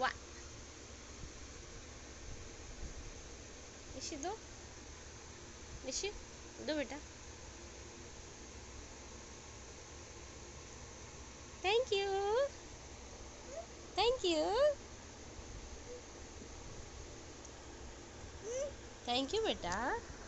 वाह, निशी दो, निशी दो बेटा। Thank you, thank you, thank you बेटा।